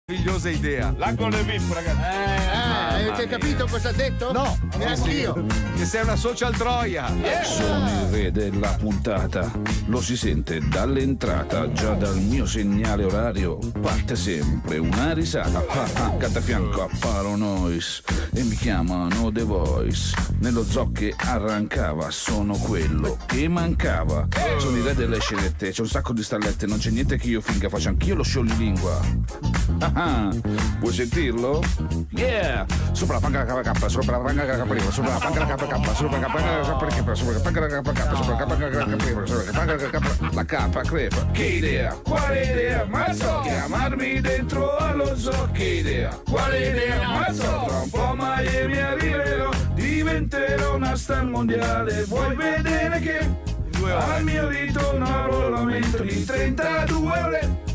Meravigliosa idea. La con le VIP, ragazzi. Avete capito cosa ha detto? No, neanch'io. Che sei una social troia. Sono il re della puntata. Lo si sente dall'entrata, già dal mio segnale orario. Parte sempre una risata. Accanto a fianco apparo Nois e mi chiamano The Voice. Nello zoo che arrancava, sono quello che mancava. Sono il re delle scenette, c'è un sacco di stallette, non c'è niente che io finga faccia anch'io lo scioglimingua. Vuoi sentirlo? Yeah! Sopra la panca la K, sopra la panca la K, sopra la panca la K, sopra la panca la K, sopra la panca la K, sopra la panca la K, sopra la panca la K, crepa. Che idea? Quale idea? Ma so chiamarmi dentro allo zoo. Che idea? Quale idea? Ma so tra un po' Miami arriverò, diventerò una star mondiale. Vuoi vedere che al mio ritorno avrò l'aumento di 32 ore?